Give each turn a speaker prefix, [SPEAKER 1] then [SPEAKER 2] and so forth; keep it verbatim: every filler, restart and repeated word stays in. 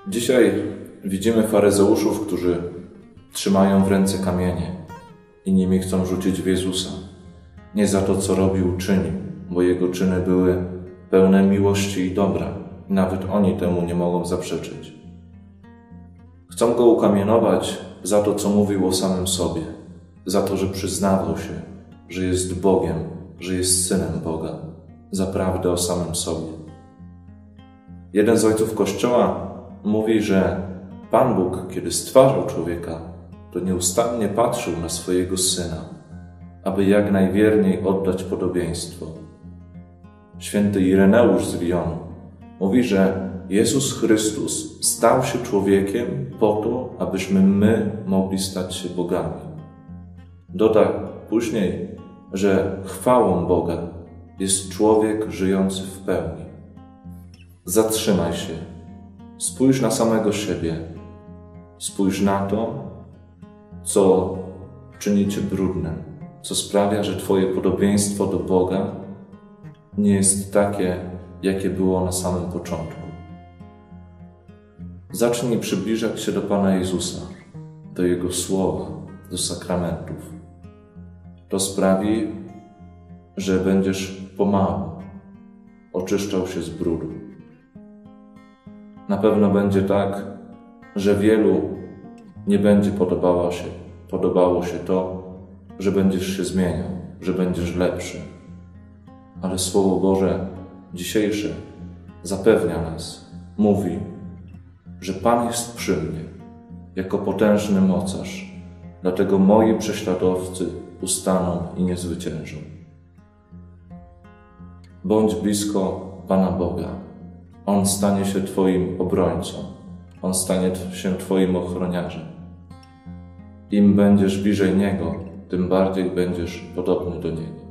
[SPEAKER 1] Dzisiaj widzimy faryzeuszów, którzy trzymają w ręce kamienie i nimi chcą rzucić w Jezusa. Nie za to, co robił, czynił, bo Jego czyny były pełne miłości i dobra. I nawet oni temu nie mogą zaprzeczyć. Chcą Go ukamienować za to, co mówił o samym sobie, za to, że przyznawał się, że jest Bogiem, że jest Synem Boga, za prawdę o samym sobie. Jeden z ojców Kościoła mówi, że Pan Bóg, kiedy stwarzał człowieka, to nieustannie patrzył na swojego Syna, aby jak najwierniej oddać podobieństwo. Święty Ireneusz z Lyonu mówi, że Jezus Chrystus stał się człowiekiem po to, abyśmy my mogli stać się bogami. Doda później, że chwałą Boga jest człowiek żyjący w pełni. Zatrzymaj się, spójrz na samego siebie, spójrz na to, co czyni cię brudnym, co sprawia, że twoje podobieństwo do Boga nie jest takie, jakie było na samym początku. Zacznij przybliżać się do Pana Jezusa, do Jego Słowa, do sakramentów. To sprawi, że będziesz pomału oczyszczał się z brudu. Na pewno będzie tak, że wielu nie będzie podobało się, podobało się to, że będziesz się zmieniał, że będziesz lepszy. Ale Słowo Boże dzisiejsze zapewnia nas, mówi, że Pan jest przy mnie jako potężny mocarz, dlatego moi prześladowcy ustaną i nie zwyciężą. Bądź blisko Pana Boga. On stanie się Twoim obrońcą. On stanie się Twoim ochroniarzem. Im będziesz bliżej Niego, tym bardziej będziesz podobny do Niego.